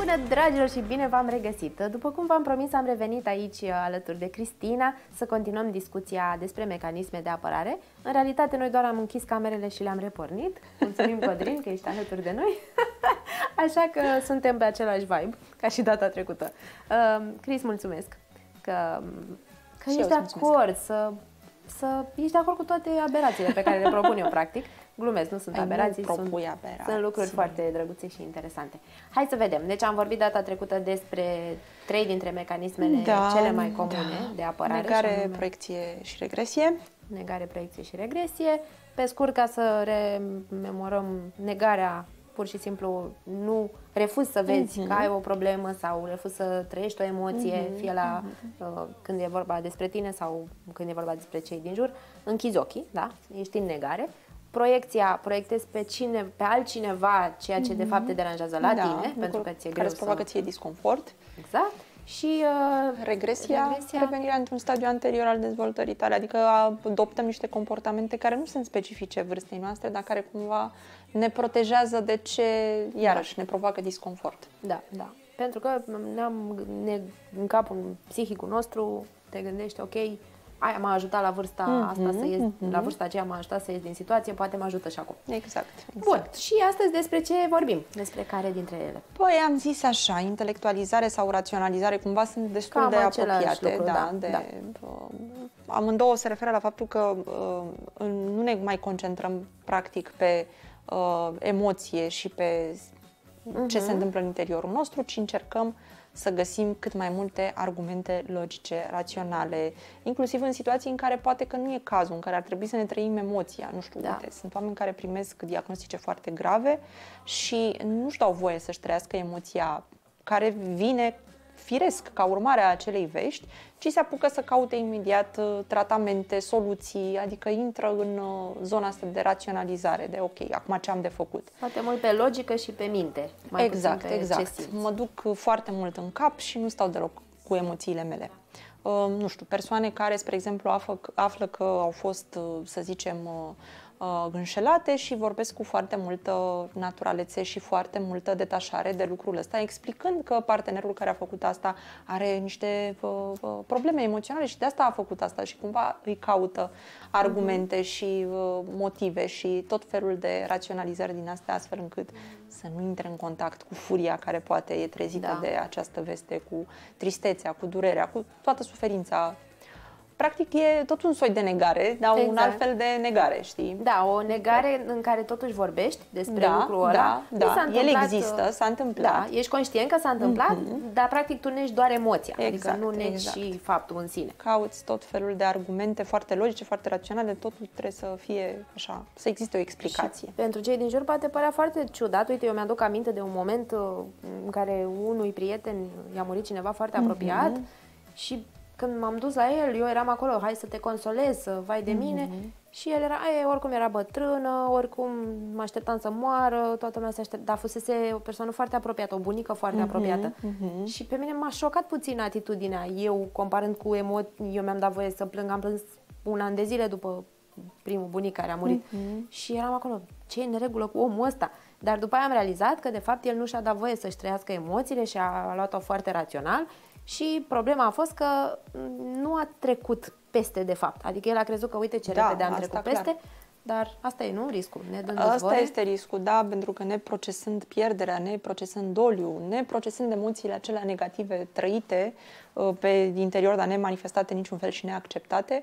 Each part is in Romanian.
Bună, dragilor, și bine v-am regăsit! După cum v-am promis, am revenit aici alături de Cristina să continuăm discuția despre mecanisme de apărare. În realitate, noi doar am închis camerele și le-am repornit. Mulțumim, Codrin, că ești alături de noi. Așa că suntem pe același vibe, ca și data trecută. Cris, mulțumesc că ești de acord să ești de acord cu toate aberațiile pe care le propun eu, practic. Glumesc, nu sunt aberații, sunt lucruri foarte drăguțe și interesante. Hai să vedem. Deci am vorbit data trecută despre 3 dintre mecanismele cele mai comune de apărare. Negare, proiecție și regresie. Negare, proiecție și regresie. Pe scurt, ca să rememorăm, negarea, pur și simplu, nu refuzi să vezi că ai o problemă sau refuzi să trăiești o emoție, fie la când e vorba despre tine sau când e vorba despre cei din jur. Închizi ochii, da? Ești în negare. Proiecția, proiectezi pe altcineva ceea ce de fapt te deranjează la tine, pentru că ți-e greu care îți provoacă ție disconfort. Exact. Și regresia, revenirea într-un stadiu anterior al dezvoltării tale, adică adoptăm niște comportamente care nu sunt specifice vârstei noastre, dar care cumva ne protejează de ce, iarăși, ne provoacă disconfort. Da, da. Pentru că în capul psihicul nostru te gândești, ok, aia m-a ajutat la vârsta asta să ies, la vârsta aceea m-a ajutat să ies din situație, poate mă ajută și acum. Exact. Bun, și astăzi despre ce vorbim? Despre care dintre ele? Păi am zis așa, intelectualizare sau raționalizare cumva sunt destul de apropiate. Lucru, da. Amândouă se referă la faptul că nu ne mai concentrăm practic pe emoție și pe ce se întâmplă în interiorul nostru, ci încercăm să găsim cât mai multe argumente logice, raționale, inclusiv în situații în care poate că nu e cazul, în care ar trebui să ne trăim emoția. Nu știu, uite, sunt oameni care primesc diagnostice foarte grave și nu-și dau voie să-și trăiască emoția care vine firesc ca urmare a acelei vești, ci se apucă să caute imediat tratamente, soluții, adică intră în zona asta de raționalizare, de ok, acum ce am de făcut. Poate mult pe logică și pe minte. Exact. Mă duc foarte mult în cap și nu stau deloc cu emoțiile mele. Nu știu, persoane care, spre exemplu, află că au fost, să zicem, înșelate și vorbesc cu foarte multă naturalețe și foarte multă detașare de lucrul ăsta, explicând că partenerul care a făcut asta are niște probleme emoționale și de asta a făcut asta și cumva îi caută argumente și motive și tot felul de raționalizări din astea, astfel încât să nu intre în contact cu furia care poate e trezită de această veste, cu tristețea, cu durerea, cu toată suferința. Practic e tot un soi de negare, dar un alt fel de negare, știi? Da, o negare în care totuși vorbești despre lucrul ăla. El există, s-a întâmplat. Da, ești conștient că s-a întâmplat, dar practic tu negi doar emoția, adică nu negi și faptul în sine. Cauți tot felul de argumente foarte logice, foarte raționale, totul trebuie să fie așa, să existe o explicație. Și pentru cei din jur poate părea foarte ciudat. Uite, eu mi-aduc aminte de un moment în care unui prieten i-a murit cineva foarte apropiat și când m-am dus la el, eu eram acolo, hai să te consolez, să vai de mine. Și el era, oricum era bătrână, oricum mă așteptam să moară, toată lumea se aștepta, dar fusese o persoană foarte apropiată, o bunică foarte apropiată. Și pe mine m-a șocat puțin atitudinea. Eu, comparând cu emoții, eu mi-am dat voie să plâng, am plâns un an de zile după primul bunic care a murit. Și eram acolo, ce e în regulă cu omul ăsta? Dar după aia am realizat că, de fapt, el nu și-a dat voie să-și trăiască emoțiile și a luat-o foarte rațional. Și problema a fost că nu a trecut peste, de fapt. Adică el a crezut că, uite ce repede am trecut peste, dar asta e, nu? Riscul. Asta este riscul, da, pentru că neprocesând pierderea, neprocesând doliu, neprocesând emoțiile acelea negative trăite pe interior, dar nemanifestate niciun fel și neacceptate,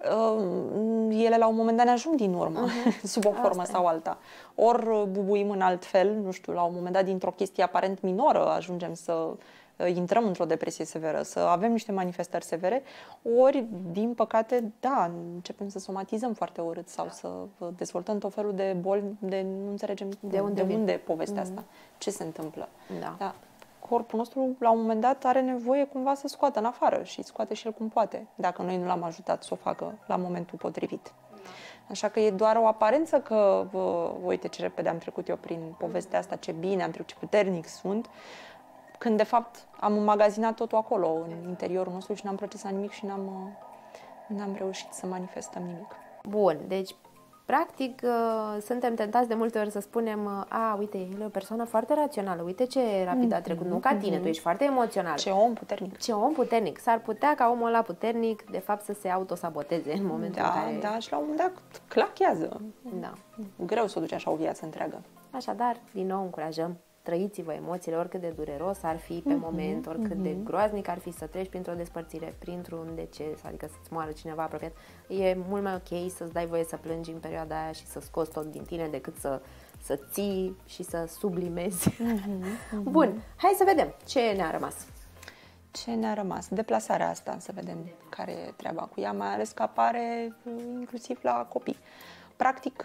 ele la un moment dat ne ajung din urmă, sub o formă sau alta. Ori bubuim în alt fel, nu știu, la un moment dat dintr-o chestie aparent minoră ajungem să intrăm într-o depresie severă, să avem niște manifestări severe, ori, din păcate, da, începem să somatizăm foarte urât sau să dezvoltăm tot felul de boli de nu înțelegem de unde e povestea asta, ce se întâmplă. Da. Corpul nostru, la un moment dat, are nevoie cumva să scoată în afară și scoate și el cum poate, dacă noi nu l-am ajutat să o facă la momentul potrivit. Așa că e doar o aparență că, uite ce repede am trecut eu prin povestea asta, ce bine am trecut, ce puternic sunt, când de fapt am înmagazinat totul acolo, în interiorul nostru și n-am procesat nimic și n-am reușit să manifestăm nimic. Bun, deci practic, suntem tentați de multe ori să spunem uite, el e o persoană foarte rațională, uite ce rapid a trecut, nu ca tine, tu ești foarte emoțional. Ce om puternic. Ce om puternic. S-ar putea ca omul ăla puternic, de fapt, să se autosaboteze în momentul în care... Da, și la un moment dat clachează. Da. Greu să o duci așa o viață întreagă. Așadar, din nou încurajăm, trăiți-vă emoțiile, oricât de dureros ar fi pe moment, oricât de groaznic ar fi să treci printr-o despărțire, printr-un deces, adică să-ți moară cineva apropiat. E mult mai ok să-ți dai voie să plângi în perioada aia și să scoți tot din tine decât să ții și să sublimezi. Bun, hai să vedem ce ne-a rămas. Ce ne-a rămas? Deplasarea asta, să vedem care e treaba cu ea, mai ales că apare inclusiv la copii. Practic,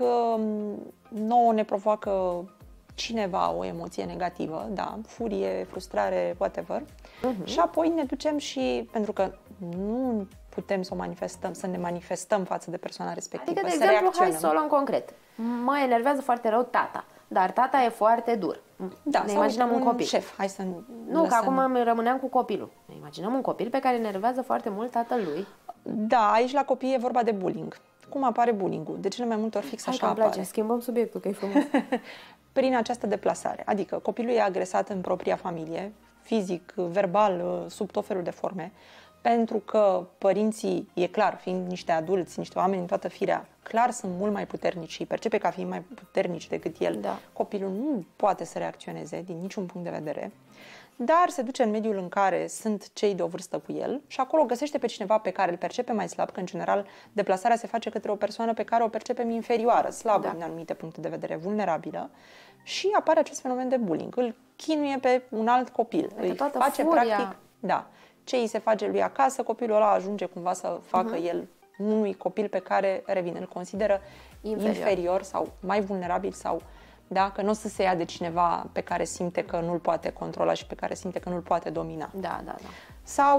nouă ne provoacă cineva o emoție negativă, da, furie, frustrare, whatever. Și apoi ne ducem și, pentru că nu putem să o manifestăm, să ne manifestăm față de persoana respectivă, adică, de să exemplu, reacționăm. hai să o luăm concret. Mă enervează foarte rău tata, dar tata e foarte dur. Da, ne imaginăm un copil. Șef, hai să nu, că acum rămâneam cu copilul. Ne imaginăm un copil pe care enervează foarte mult tatălui. Da, aici la copii e vorba de bullying. Cum apare bullying-ul? De cele mai multe ori fix așa apare. Place, schimbăm subiectul, că e frumos. Prin această deplasare. Adică copilul e agresat în propria familie, fizic, verbal, sub tot felul de forme, pentru că părinții, e clar, fiind niște adulți, niște oameni în toată firea, clar sunt mult mai puternici și percepe ca fiind mai puternici decât el. Da. Copilul nu poate să reacționeze din niciun punct de vedere, dar se duce în mediul în care sunt cei de o vârstă cu el și acolo găsește pe cineva pe care îl percepe mai slab, că în general deplasarea se face către o persoană pe care o percepem inferioară, slabă din anumite puncte de vedere, vulnerabilă, și apare acest fenomen de bullying. Îl chinuie pe un alt copil, îi face furia. Practic, da, ce îi se face lui acasă, copilul ăla ajunge cumva să facă el unui copil pe care, revine, îl consideră inferior sau mai vulnerabil sau da, că nu o să se ia de cineva pe care simte că nu-l poate controla și pe care simte că nu-l poate domina. Da. Sau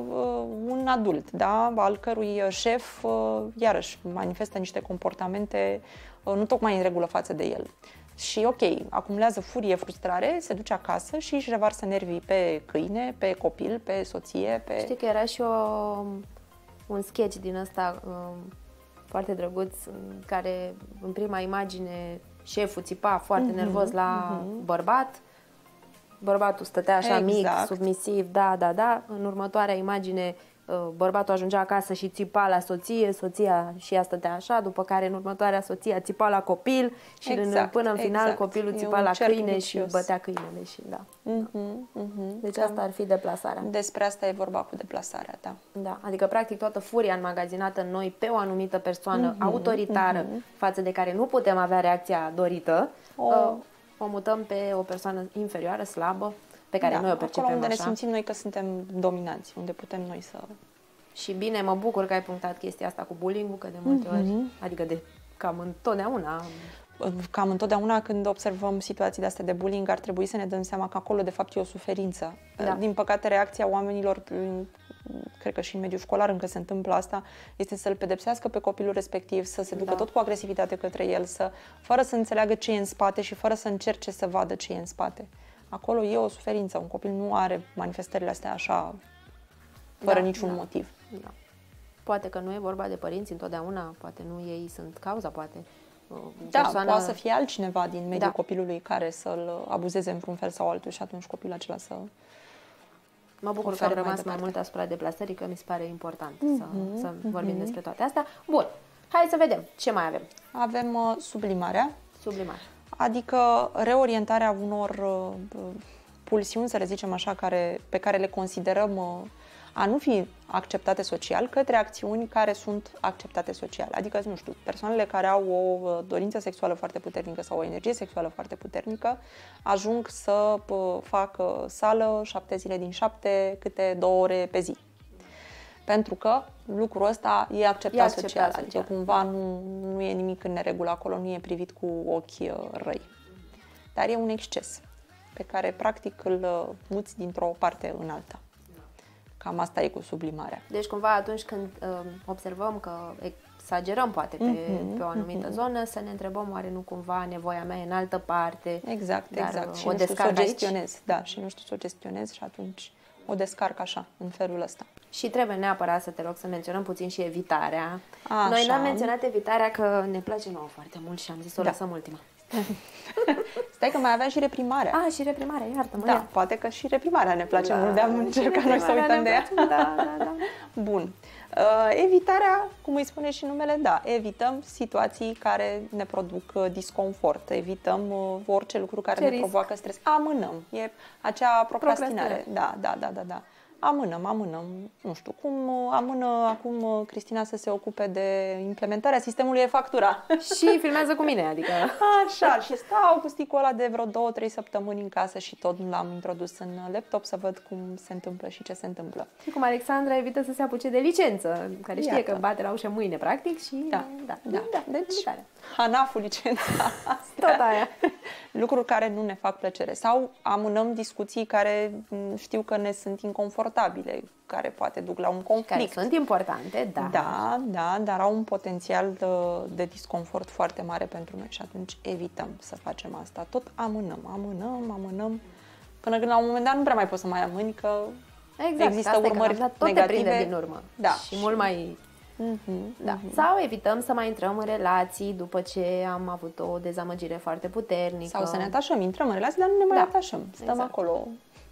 un adult, da, al cărui șef, iarăși, manifestă niște comportamente nu tocmai în regulă față de el. Și ok, acumulează furie, frustrare, se duce acasă și își revarsă nervii pe câine, pe copil, pe soție, pe... Știi că era și un sketch din ăsta foarte drăguț, în care în prima imagine șeful țipa foarte nervos la bărbat, bărbatul stătea așa mic, submisiv, da. În următoarea imagine bărbatul ajungea acasă și țipa la soție, soția și ea stătea așa, după care în următoarea soția țipa la copil și până în final copilul țipa la câine și bătea câinele și da. Deci asta ar fi deplasarea. Despre asta e vorba cu deplasarea, da. Da, adică practic toată furia înmagazinată în noi pe o anumită persoană autoritară față de care nu putem avea reacția dorită, o mutăm pe o persoană inferioară, slabă, pe care noi o percepem acolo unde așa. ne simțim noi că suntem dominanți, unde putem noi să... Și bine, mă bucur că ai punctat chestia asta cu bullying-ul, că de multe ori, adică cam întotdeauna când observăm situații de astea de bullying, ar trebui să ne dăm seama că acolo de fapt e o suferință. Da. Din păcate, reacția oamenilor, cred că și în mediul școlar încă se întâmplă asta, este să-l pedepsească pe copilul respectiv, să se ducă tot cu agresivitate către el, fără să înțeleagă ce e în spate și fără să încerce să vadă ce e în spate. Acolo e o suferință. Un copil nu are manifestările astea așa, fără niciun motiv. Da. Poate că nu e vorba de părinți întotdeauna, poate nu ei sunt cauza, poate. Poate să fie altcineva din mediul copilului care să-l abuzeze în vreun fel sau altul și atunci copilul acela să... Mă bucur că am rămas mai mult asupra deplasării, că mi se pare important să vorbim despre toate astea. Bun, hai să vedem ce mai avem. Avem sublimarea. Sublimare. Adică reorientarea unor pulsiuni, să le zicem așa, pe care le considerăm a nu fi acceptate social, către acțiuni care sunt acceptate social. Adică, nu știu, persoanele care au o dorință sexuală foarte puternică sau o energie sexuală foarte puternică ajung să facă sală 7 zile din 7, câte 2 ore pe zi. Pentru că lucrul ăsta e acceptat social. Adică cumva nu e nimic în neregulă acolo, nu e privit cu ochi răi. Dar e un exces pe care practic îl muți dintr-o parte în alta. Cam asta e cu sublimarea. Deci cumva atunci când observăm că exagerăm poate pe o anumită zonă, să ne întrebăm oare nu cumva nevoia mea e în altă parte. Exact. Și o nu știu să o gestionez. gestionez. Da, și nu știu să o gestionez și atunci o descarc așa, în felul ăsta. Și trebuie neapărat să te rog să menționăm puțin și evitarea. Așa. Noi n-am menționat evitarea că ne place nouă foarte mult și am zis să o lăsăm ultima. Stai că mai aveam și reprimarea. Și reprimarea, iartă-mă. Da, poate că și reprimarea ne place mult, de-am încercat noi să uităm de ea. Da. Bun. Evitarea, cum îi spune și numele, da, evităm situații care ne produc disconfort, evităm orice lucru care ne provoacă stres. Amânăm, e acea procrastinare. Da. Amânăm. Nu știu, cum amână acum Cristina să se ocupe de implementarea sistemului e-factura. Și filmează cu mine, adică... Așa, și stau cu sticul ăla de vreo 2-3 săptămâni în casă și tot l-am introdus în laptop să văd cum se întâmplă și ce se întâmplă. Și cum Alexandra evită să se apuce de licență, care știe că bate la ușă mâine, practic, și... Da. Deci, hanaful licența asta. Tot aia. Lucruri care nu ne fac plăcere. Sau amânăm discuții care știu că ne sunt inconfortabile, care poate duc la un conflict. Care sunt importante, da. Da, dar au un potențial de disconfort foarte mare pentru noi și atunci evităm să facem asta. Tot amânăm, până când la un moment dat nu prea mai poți să mai amâni, că există urmări tot negative. Te prinde din urmă. Da. Și mult mai... Sau evităm să mai intrăm în relații după ce am avut o dezamăgire foarte puternică. Sau să ne atașăm, intrăm în relații, dar nu ne mai atașăm. Stăm acolo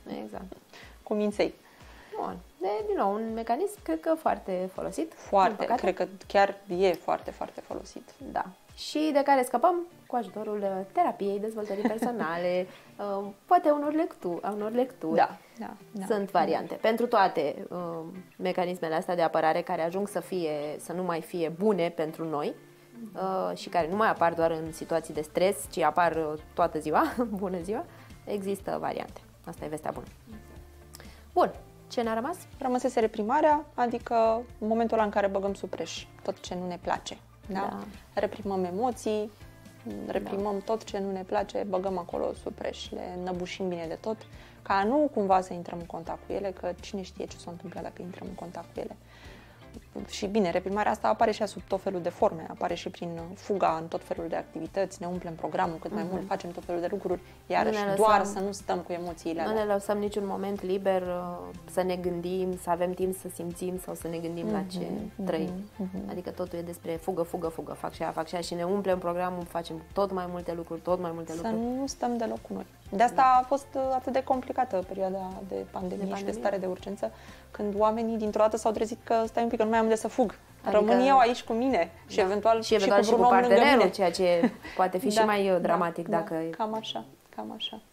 cu minței. Bun. Din nou, un mecanism, cred că foarte folosit. Cred că chiar e foarte, foarte folosit. Da. Și de care scăpăm cu ajutorul terapiei, dezvoltării personale, poate unor lecturi. Da. Sunt variante. Pentru toate mecanismele astea de apărare care ajung să nu mai fie bune pentru noi și care nu mai apar doar în situații de stres, ci apar toată ziua, bună ziua, există variante. Asta e vestea bună. Bun. Ce ne-a rămas? Rămăsese reprimarea, adică în momentul ăla în care băgăm sub preș tot ce nu ne place. Da? Reprimăm emoții, reprimăm tot ce nu ne place, băgăm acolo sub preș, le năbușim bine de tot, ca nu cumva să intrăm în contact cu ele, că cine știe ce s-o întâmplă dacă intrăm în contact cu ele. Și bine, reprimarea asta apare și sub tot felul de forme, apare și prin fuga în tot felul de activități, ne umplem programul cât mai mult, facem tot felul de lucruri, iarăși doar să nu stăm cu emoțiile alea. Nu ne lăsăm niciun moment liber să ne gândim, să avem timp să simțim sau să ne gândim la ce trăim. Adică totul e despre fugă, fac și aia și ne umplem programul, facem tot mai multe lucruri. Să nu stăm deloc cu noi. De asta a fost atât de complicată perioada de pandemie și de stare de urgență, când oamenii dintr-o dată s-au trezit că stai un pic, că nu mai am unde să fug. Adică, rămân eu aici cu mine și eventual și cu vreun om lângă mine. Ceea ce poate fi și mai dramatic dacă... Cam așa.